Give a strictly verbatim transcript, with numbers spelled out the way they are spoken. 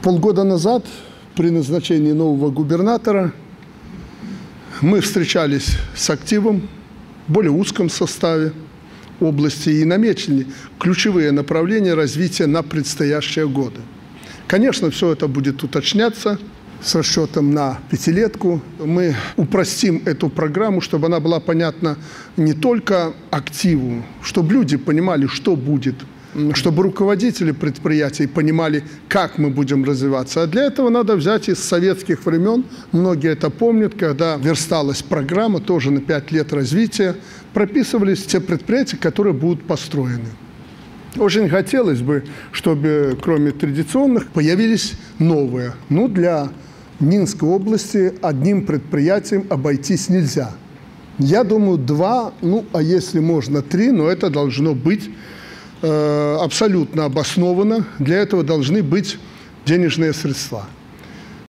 Полгода назад при назначении нового губернатора мы встречались с активом в более узком составе области и наметили ключевые направления развития на предстоящие годы. Конечно, все это будет уточняться с расчетом на пятилетку. Мы упростим эту программу, чтобы она была понятна не только активу, чтобы люди понимали, что будет, чтобы руководители предприятий понимали, как мы будем развиваться. А для этого надо взять из советских времен, многие это помнят, когда версталась программа, тоже на пять лет развития, прописывались те предприятия, которые будут построены. Очень хотелось бы, чтобы кроме традиционных появились новые. Ну, для Минской области одним предприятием обойтись нельзя. Я думаю, два, ну, а если можно, три, но это должно быть э, абсолютно обоснованно. Для этого должны быть денежные средства.